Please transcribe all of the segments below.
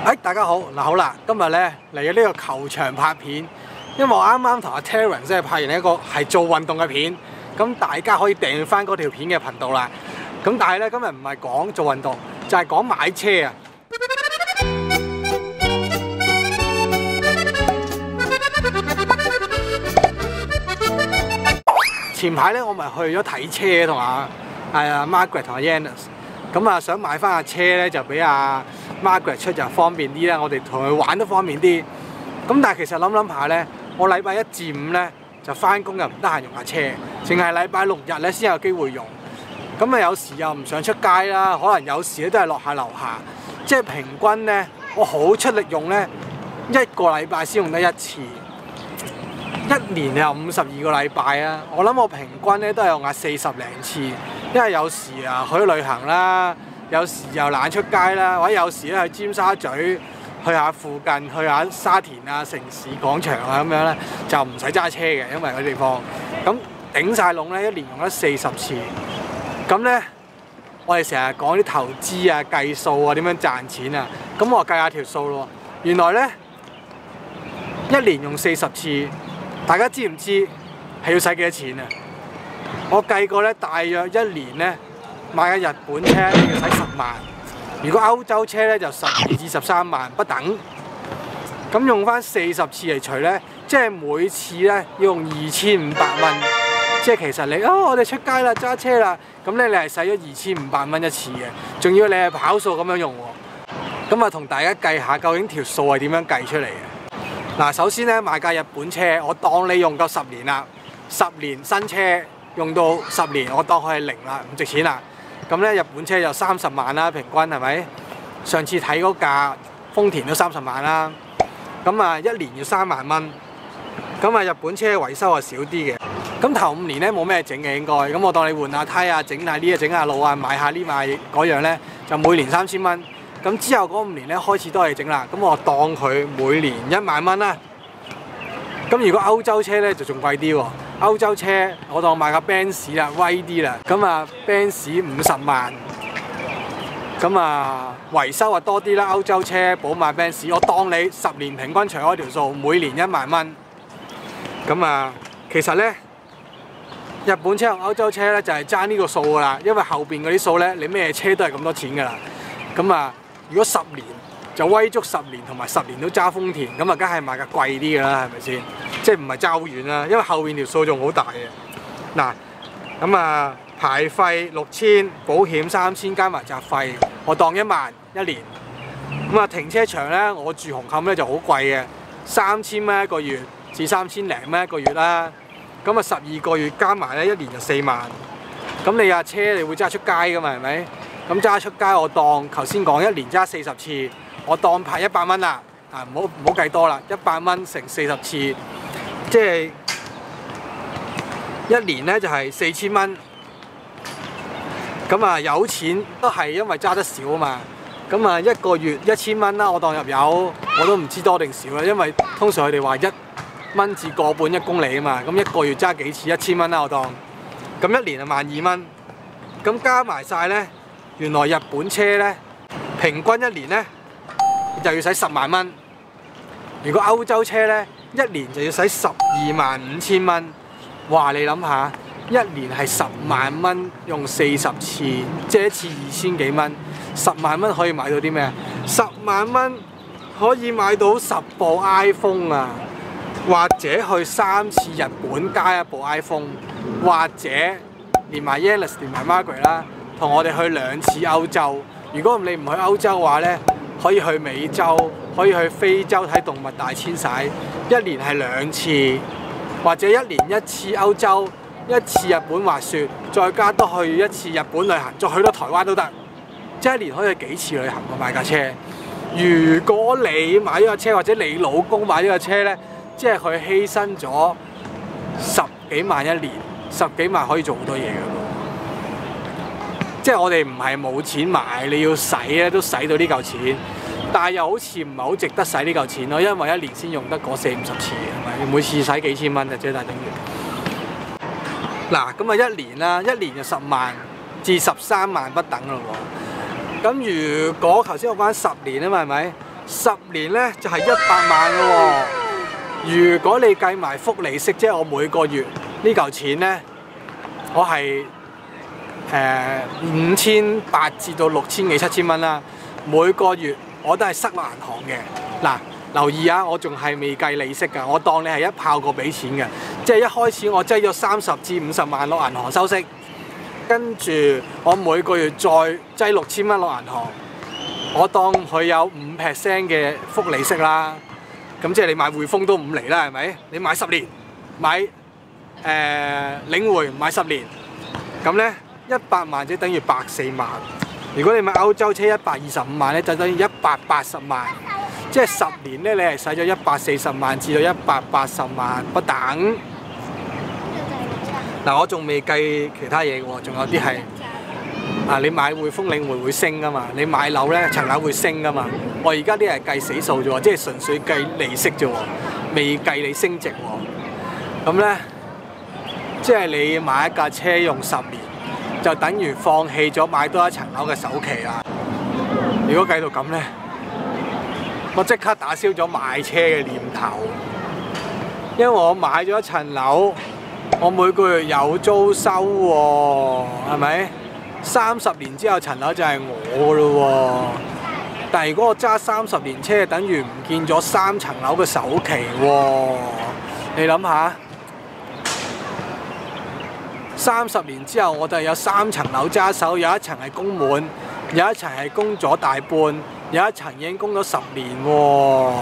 大家好，好啦，今日咧嚟咗呢個球場拍片，因為我啱啱同阿 Terence 即係拍完一個係做運動嘅片，咁大家可以訂翻嗰條片嘅頻道啦。咁但係咧今日唔係講做運動，就係講買車啊。前排咧我咪去咗睇車同阿Margaret 同阿 Yannis， 咁啊想買翻架車咧就俾阿Margaret 出就方便啲啦，我哋同佢玩都方便啲。咁但係其實諗下咧，我禮拜一至五咧就翻工又唔得閒用下車，淨係禮拜六日咧先有機會用。咁啊有時又唔想出街啦，可能有時咧都係落下樓下，即係平均咧我好出力用咧，一個禮拜先用得一次，一年有52個禮拜啊！我諗我平均咧都係用下40零次，因為有時啊去旅行啦。有時又懶出街啦，或者有時咧去尖沙咀，去下附近，去下沙田啊、城市廣場啊咁樣咧，就唔使揸車嘅，因為嗰啲地方咁頂晒籠咧，一年用得40次。咁咧，我哋成日講啲投資啊、計數啊、點樣賺錢啊，咁我計下條數咯。原來咧，一年用40次，大家知唔知係要使幾多錢啊？我計過咧，大約一年咧。買架日本車要使10萬，如果歐洲車咧就12至13萬不等。咁用翻40次嚟除咧，即係每次咧要用2500蚊。即係其實你我哋出街啦揸車啦，咁咧你係使咗2500蚊一次嘅，仲要你係跑數咁樣用喎。咁啊同大家計下究竟條數係點樣計出嚟嘅？嗱，首先咧買架日本車，我當你用夠10年啦，10年新車用到10年，我當佢係0啦，唔值錢啦。咁咧日本車就30萬啦，平均係咪？上次睇嗰架豐田都30萬啦。咁啊一年要3萬蚊。咁啊日本車維修係少啲嘅。咁頭5年咧冇咩整嘅應該。咁我當你換下胎啊、整下呢啊、整下路啊、買下呢買嗰樣咧，就每年3000蚊。咁之後嗰5年咧開始都係整啦。咁我當佢每年1萬蚊啦。咁如果歐洲車咧就仲貴啲喎。歐洲車我當買架 Benz 啦，威啲啦，咁啊 Benz 50萬，咁啊維修啊多啲啦。歐洲車寶馬 Benz， 我當你10年平均除開條數，每年1萬蚊。咁啊，其實咧日本車同歐洲車咧就係爭呢個數噶啦，因為後邊嗰啲數咧你咩車都係咁多錢噶啦。咁啊，如果10年就威足10年，同埋10年都揸豐田，咁啊梗係買架貴啲噶啦，係咪先？即係唔係爭好遠啦，因為後邊條數仲好大嘅。嗱，咁啊牌費6000，保險3000，加埋雜費，我當1萬一年。咁啊停車場咧，我住紅磡咧就好貴嘅，3000蚊一個月至3000零蚊一個月啦。咁啊12個月加埋咧，一年就4萬。咁你架車你會揸出街噶嘛？係咪？咁揸出街我當頭先講一年揸40次，我當牌100蚊啦。啊唔好計多啦，100蚊乘40次。即係一年咧就係4000蚊，咁啊有錢都係因為揸得少啊嘛。咁啊一個月1000蚊啦，我當入油，我都唔知多定少啦，因為通常佢哋話1蚊至個半1公里啊嘛。咁一個月揸幾次1000蚊啦，我當。咁一年就12000蚊，咁加埋晒咧，原來日本車咧平均一年咧就要使10萬蚊。如果歐洲車咧，一年就要使125000蚊，哇！你諗下，一年係10萬蚊用40次，即係一次2000幾蚊。10萬蚊可以買到啲咩？10萬蚊可以買到10部 iPhone 啊，或者去3次日本加1部 iPhone， 或者連埋 Yannis 連埋 Margaret 啦，同我哋去2次歐洲。如果你唔去歐洲嘅話咧，可以去美洲，可以去非洲睇動物大遷徙，一年係2次，或者一年1次歐洲，1次日本滑雪，再加多去1次日本旅行，再去到台灣都得，即係一年可以去幾次旅行喎買架車。如果你買咗架車，或者你老公買咗架車咧，即係佢犧牲咗10幾萬一年，10幾萬可以做好多嘢㗎喎。即係我哋唔係冇錢買，你要使咧都使到呢嚿錢，但係又好似唔係好值得使呢嚿錢咯，因為一年先用得嗰40-50次，係咪？每次使幾千蚊嘅啫，但係等於嗱咁啊一年啦，一年就10萬至13萬不等咯喎。咁如果頭先我講10年啊嘛，係咪？ 10年咧就係100萬嘅喎。如果你計埋複利息，即係我每個月呢嚿錢咧，我係5800至到6000幾7000蚊啦。每個月我都係塞落銀行嘅。嗱，留意啊，我仲係未計利息㗎，我當你係一炮過俾錢嘅，即係一開始我擠咗30至50萬落銀行收息，跟住我每個月再擠6000蚊落銀行，我當佢有5% 嘅複利息啦。咁即係你買匯豐都5厘啦，係咪？你買10年，買領匯買10年，咁咧100萬即等於104萬。如果你買歐洲車125萬咧，就等於180萬。即係10年咧，你係使咗140萬至到180萬不等。嗱，我仲未計其他嘢喎，仲有啲係你買匯豐領匯會升噶嘛，你買樓咧層樓會升噶嘛。我而家啲係計死數啫喎，即係純粹計利息啫喎，未計你升值喎。咁咧，即係你買一架車用10年，就等於放棄咗買多一層樓嘅首期啦。如果計到咁咧，我即刻打消咗買車嘅念頭，因為我買咗一層樓，我每個月有租收喎，係咪？30年之後層樓就係我㗎咯喎。但係如果我揸30年車，等於唔見咗3層樓嘅首期喎。你諗下，30年之後我就有3層樓揸手，有一層係供滿，有一層係供咗大半，有一層已經供咗10年喎。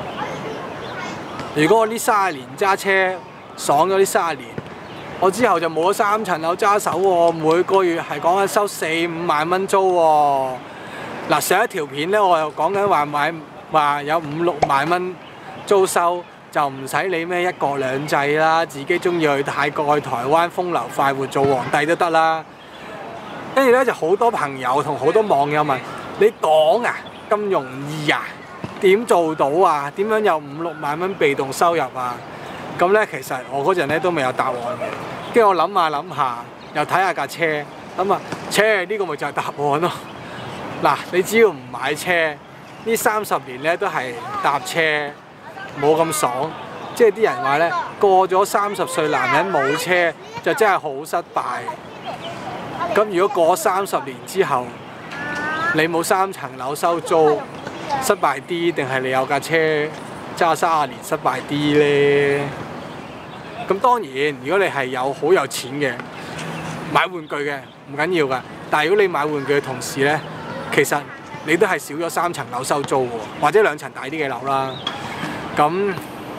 如果我呢30年揸車爽咗呢30年，我之後就冇咗3層樓揸手喎，每個月係講緊收4-5萬蚊租喎。嗱，上一條片咧，我又講緊話有5-6萬蚊租收，就唔使理咩一國兩制啦，自己中意去泰國、去台灣風流快活做皇帝都得啦。跟住咧就好多朋友同好多網友問：你講啊咁容易啊？點做到啊？點樣有5-6萬蚊被動收入啊？咁咧其實我嗰陣咧都未有答案嘅。跟住我諗下，又睇下架車，諗下車呢個咪就係答案咯。嗱，你只要唔買車，呢30年咧都係搭車，冇咁爽。即係啲人話咧，過咗30歲男人冇車就真係好失敗。咁如果過30年之後，你冇3層樓收租，失敗啲定係你有架車揸30年失敗啲咧？咁當然，如果你係好有錢嘅，買玩具嘅唔緊要㗎。但係如果你買玩具嘅同時咧，其實你都係少咗3層樓收租喎，或者2層大啲嘅樓啦。咁，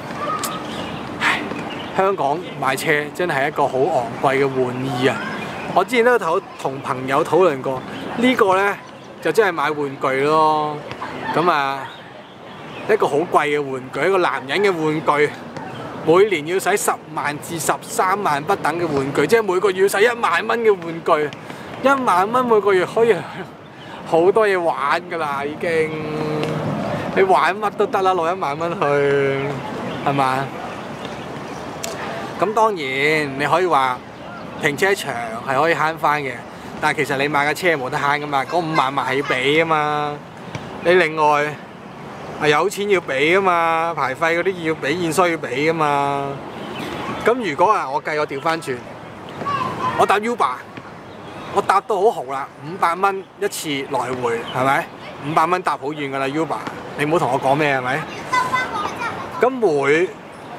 香港買車真係一個好昂貴嘅玩意啊！我之前都同朋友討論過，呢個呢就真係買玩具咯。咁啊，一個好貴嘅玩具，一個男人嘅玩具，每年要使10萬至13萬不等嘅玩具，即係每個月要使1萬蚊嘅玩具，1萬蚊每個月可以好多嘢玩㗎啦，已經。你玩乜都得啦，攞1萬蚊去，係嘛？咁當然你可以話停車場係可以慳翻嘅，但係其實你買架車冇得慳㗎嘛，嗰5萬係要俾㗎嘛。你另外有錢要俾㗎嘛，牌費嗰啲要俾，現需要俾㗎嘛。咁如果我計我調翻轉，我搭 Uber。我搭到好豪啦，500蚊一次來回，係咪？500蚊搭好遠㗎啦 Uber， 你唔好同我講咩係咪？咁每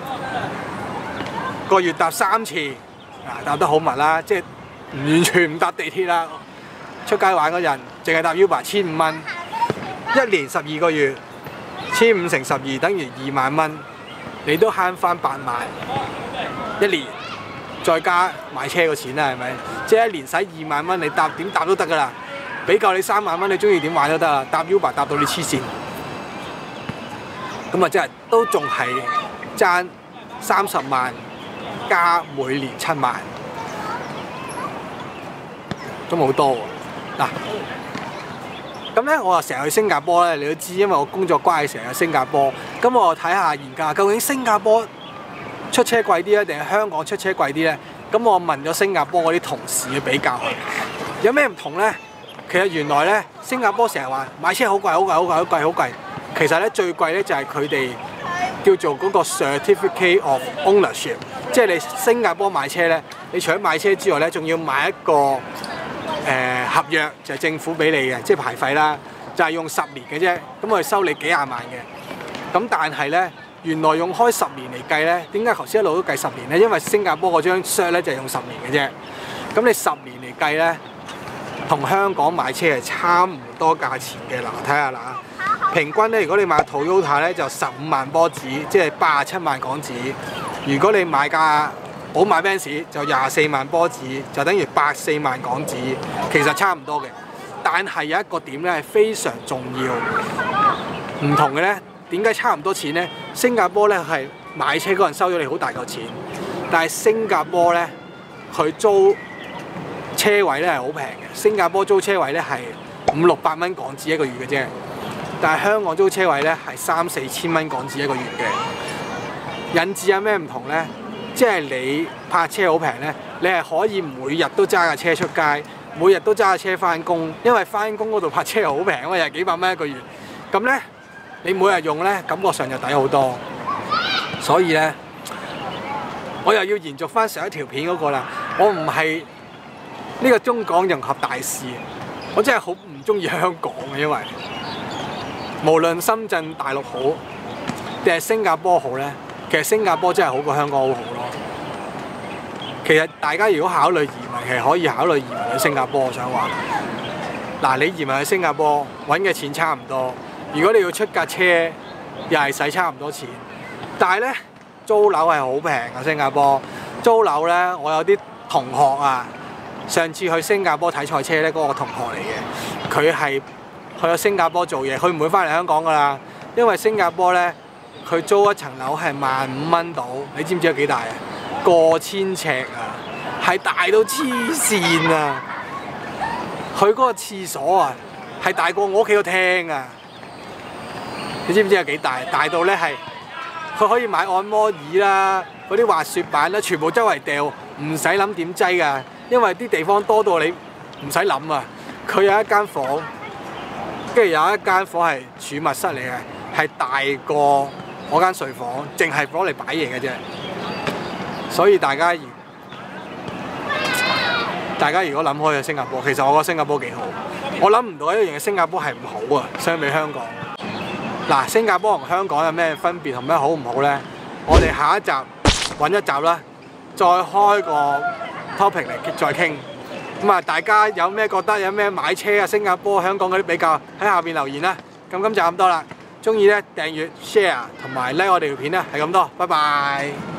個月搭3次，搭得好密啦，即係完全唔搭地鐵啦。出街玩嗰陣，淨係搭 Uber 1500蚊，1年12個月，1500乘12等於2萬蚊，你都慳翻8萬1年。再加買車個錢啦，係咪？即係1年使2萬蚊，你搭點搭都得㗎啦。俾夠你3萬蚊，你中意點玩都得啦。搭 Uber 搭到你黐線，咁啊真係都仲係爭30萬加每年7萬，都冇多喎。嗱，咁咧我啊成日去新加坡咧，你都知，因為我工作關係成日去新加坡。咁我睇下研究下究竟新加坡出車貴啲咧，定係香港出車貴啲咧？咁我問咗新加坡嗰啲同事去比較，有咩唔同咧？其實原來咧，新加坡成日話買車好貴，好貴，好貴，好貴，好貴。 其實咧最貴咧就係佢哋叫做嗰個 Certificate of Ownership， 即係你新加坡買車咧，你除咗買車之外咧，仲要買一個合約，就係政府俾你嘅，即係牌費啦，就係用10年嘅啫，咁佢收你幾廿萬嘅。咁但係咧，原來用開10年嚟計咧，點解頭先一路都計10年咧？因為新加坡嗰張 cert 咧就係用10年嘅啫。咁你10年嚟計咧，同香港買車係差唔多價錢嘅。嗱，睇下啦，平均咧，如果你買 Toyota 咧就15萬波子，即係87萬港紙。如果你買架寶馬 Benz 就24萬波子，就等於84萬港紙，其實差唔多嘅。但係有一個點咧係非常重要，唔同嘅咧，點解差唔多錢咧？新加坡咧係買車嗰人收咗你好大嚿錢，但係新加坡咧佢租車位咧係好平嘅。新加坡租車位咧係500-600蚊港紙一個月嘅啫，但係香港租車位咧係3-4千蚊港紙一個月嘅。引致有咩唔同咧？即係你泊車好平咧，你係可以每日都揸架車出街，每日都揸架車翻工，因為翻工嗰度泊車又好平，因為又係幾百蚊一個月。咁咧，你每日用咧，感覺上就抵好多。所以咧，我又要延續翻上一條片嗰個啦。我唔係呢個中港融合大使，我真係好唔中意香港嘅，因為無論深圳、大陸好定係新加坡好咧。其實新加坡真係好過香港好好咯。其實大家如果考慮移民，其實可以考慮移民去新加坡。我想話，嗱，你移民去新加坡揾嘅錢差唔多，如果你要出架車，又係使差唔多錢。但係咧，租樓係好平啊！新加坡租樓咧，我有啲同學啊，上次去新加坡睇賽車咧，嗰個同學嚟嘅，佢係去咗新加坡做嘢，佢唔會翻嚟香港噶啦，因為新加坡咧。佢租一層樓係15,000蚊到，你知唔知有幾大啊？過千尺啊，係大到黐線啊！佢嗰個廁所啊，係大過我屋企個廳啊！你知唔知有幾大？大到咧係，佢可以買按摩椅啦，嗰啲滑雪板啦，全部周圍掉，唔使諗點擠㗎，因為啲地方多到你唔使諗啊！佢有一間房，跟住有一間房係儲物室嚟嘅，係大過我間睡房，淨係攞嚟擺嘢嘅啫。所以大家如果諗開去新加坡，其實我覺得新加坡幾好。我諗唔到一樣嘢，新加坡係唔好啊，相比香港。嗱，新加坡同香港有咩分別同咩好唔好咧？我哋下一集揾一集啦，再開個 topic 嚟再傾。咁啊，大家有咩覺得有咩買車啊？新加坡、香港嗰啲比較喺下邊留言啦。咁今集咁多啦。中意咧訂閱、share 同埋 like 我哋條片啦，係咁多，拜拜。